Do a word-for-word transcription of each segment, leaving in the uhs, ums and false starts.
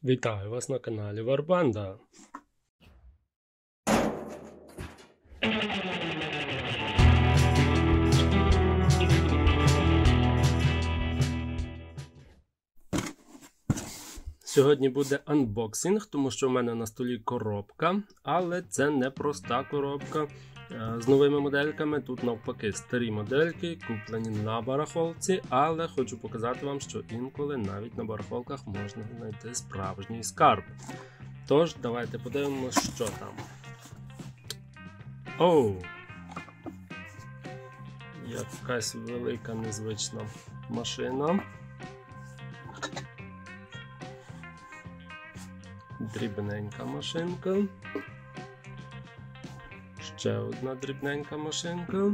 Вітаю вас на каналі Варбанда. Сьогодні буде анбоксинг, тому що в мене на столі коробка, але це не проста коробка з новими модельками. Тут навпаки старі модельки, куплені на барахолці, але хочу показати вам, що інколи навіть на барахолках можна знайти справжній скарб. Тож, давайте подивимося, що там. Оу! Якась велика незвична машина. Дрібненька машинка. Ще одна дрібненька машинка.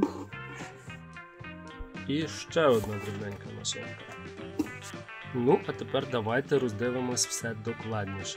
І ще одна дрібненька машинка. Ну, а тепер давайте роздивимось все докладніше.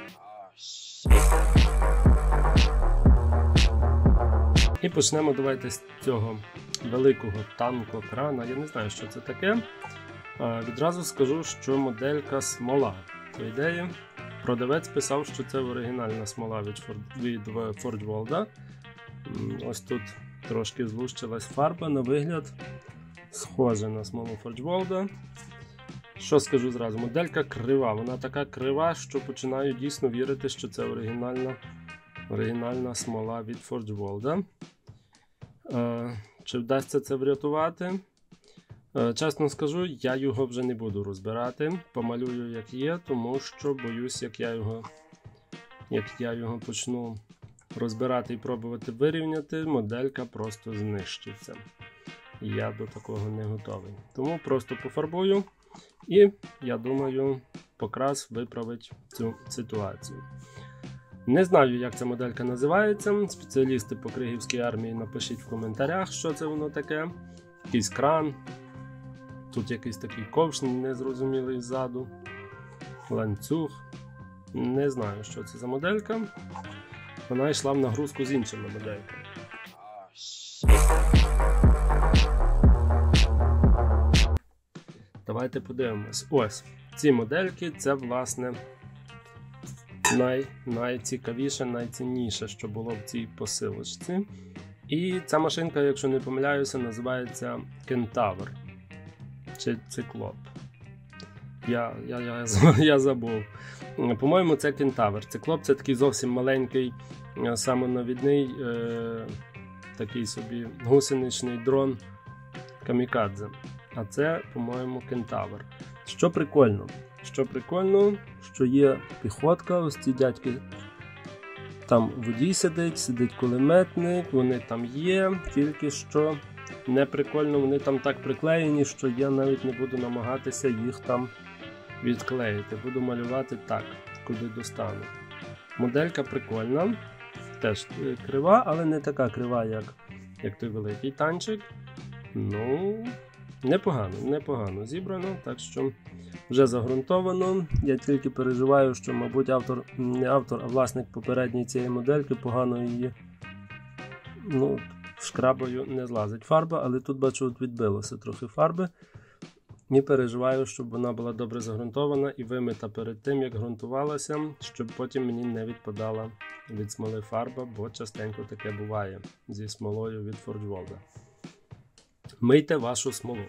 І почнемо давайте з цього великого танкокрана. Я не знаю, що це таке. А, відразу скажу, що моделька смола. По ідеї, продавець писав, що це оригінальна смола від, від Forge World. Ось тут трошки злущилась фарба, на вигляд схожа на смолу Forge World. Що скажу зразу, моделька крива, вона така крива, що починаю дійсно вірити, що це оригінальна, оригінальна смола від Forge World. Е, чи вдасться це врятувати? Е, чесно скажу, я його вже не буду розбирати, помалюю як є, тому що боюсь, як я його, як я його почну розбирати і пробувати вирівняти, моделька просто знищиться. Я до такого не готовий. Тому просто пофарбую і, я думаю, покрас виправить цю ситуацію. Не знаю, як ця моделька називається. Спеціалісти по Кригівській армії напишіть в коментарях, що це воно таке. Якийсь кран. Тут якийсь такий ковш незрозумілий ззаду. Ланцюг. Не знаю, що це за моделька. Вона йшла в нагрузку з іншими модельками. Давайте подивимось. Ось, ці модельки, це, власне, най, найцікавіше, найцінніше, що було в цій посилочці. І ця машинка, якщо не помиляюся, називається Кентавр. Чи Циклоп. Я, я, я, я забув. По-моєму, це Кентавр. Циклоп — це такий зовсім маленький, самонавідний, е, такий собі гусеничний дрон камікадзе. А це, по-моєму, Кентавр. Що прикольно? Що прикольно, що є піхотка, ось ці дядьки. Там водій сидить, сидить кулеметник, вони там є, тільки що не прикольно, вони там так приклеєні, що я навіть не буду намагатися їх там відклеїти. Буду малювати так, куди достану. Моделька прикольна, теж крива, але не така крива, як, як той великий танчик. Ну, непогано, непогано зібрано, так що вже загрунтовано. Я тільки переживаю, що, мабуть, автор, не автор, а власник попередньої цієї модельки погано її, ну, шкрабою не злазить фарба, але тут, бачу, от відбилося трохи фарби. І переживаю, щоб вона була добре загрунтована і вимита перед тим, як ґрунтувалася, щоб потім мені не відпадала від смоли фарба, бо частенько таке буває зі смолою від Forge World. Мийте вашу смолу.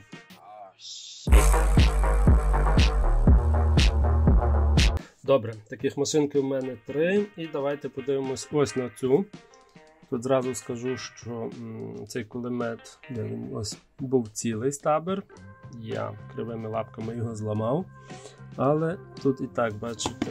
Добре, таких машинки в мене три. І давайте подивимось ось на цю. Тут зразу скажу, що м, цей кулемет, де він ось був цілий стабер. Я кривими лапками його зламав. Але тут і так, бачите,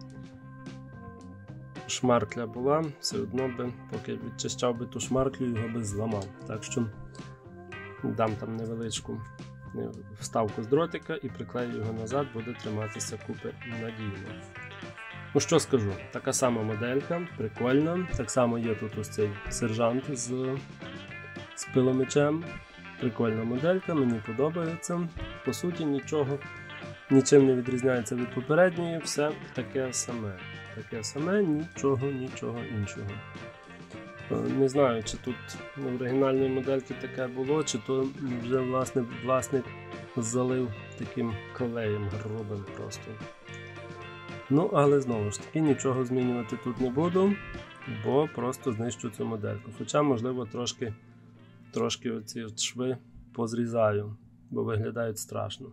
шмаркля була. Все одно би, поки відчищав би ту шмарклю, його би зламав. Так що дам там невеличку вставку з дротика і приклею його назад, буде триматися купи надійно. Ну що скажу, така сама моделька, прикольна. Так само є тут ось цей сержант з, з пиломечем. Прикольна моделька, мені подобається. По суті, нічого, нічим не відрізняється від попередньої, все таке саме. Таке саме, нічого, нічого іншого. Не знаю, чи тут в оригінальної модельки таке було, чи то вже власне власник залив таким клеєм грубим просто. Ну, але знову ж таки, нічого змінювати тут не буду, бо просто знищу цю модельку. Хоча, можливо, трошки, трошки оці шви позрізаю, бо виглядають страшно.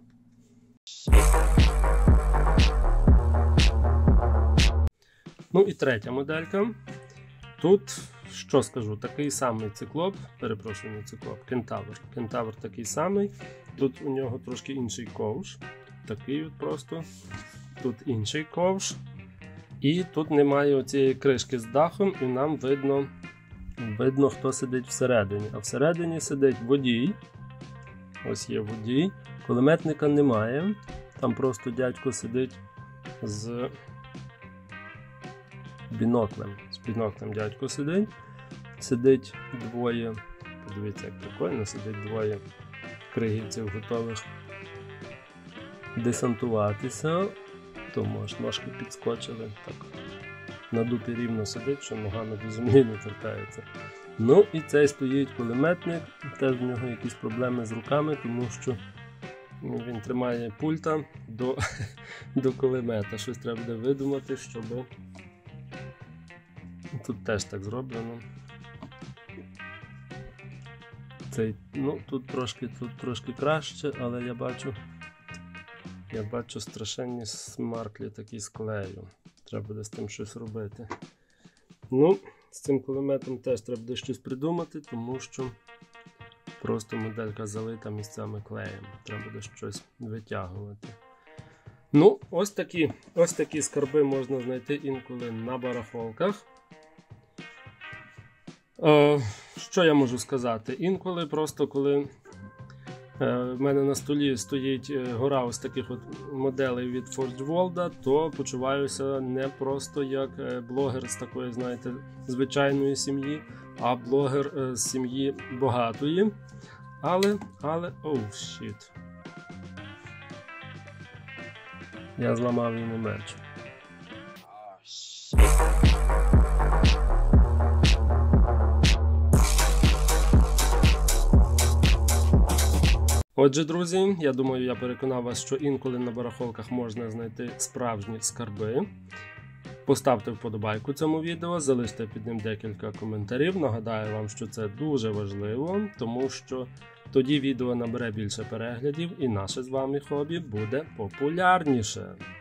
Ну і третя моделька. Тут, що скажу, такий самий циклоп, перепрошую, не циклоп, кентавр. Кентавр такий самий, тут у нього трошки інший ковш, такий от просто, тут інший ковш. І тут немає оцієї кришки з дахом, і нам видно, видно, хто сидить всередині. А всередині сидить водій, ось є водій, кулеметника немає, там просто дядько сидить з біноклем. З біноклем дядько сидить. Сидить двоє, подивіться, як прикольно, сидить двоє кригівців, готових десантуватися. Тому аж ножки підскочили, так на дупі рівно сидить, що ногами до землі не торкається. Ну і цей стоїть кулеметник, теж в нього якісь проблеми з руками, тому що він тримає пульта до, до кулемета. Щось треба буде видумати, щоб... Тут теж так зроблено. Цей, ну, тут трошки, тут трошки краще, але я бачу, я бачу страшенні смарклі такі з клею. Треба буде з тим щось робити. Ну, з цим кулеметом теж треба буде щось придумати, тому що просто моделька залита місцями клеєм. Треба буде щось витягувати. Ну, ось такі, ось такі скарби можна знайти інколи на барахолках. Е, що я можу сказати? Інколи просто коли е, в мене на столі стоїть гора ось таких от моделей від Forge World, то почуваюся не просто як блогер з такої, знаєте, звичайної сім'ї, а блогер е, з сім'ї багатої. Але, але, оу, oh, щіт. Я зламав йому меч. Отже, друзі, я думаю, я переконав вас, що інколи на барахолках можна знайти справжні скарби. Поставте вподобайку цьому відео, залиште під ним декілька коментарів. Нагадаю вам, що це дуже важливо, тому що тоді відео набере більше переглядів і наше з вами хобі буде популярніше.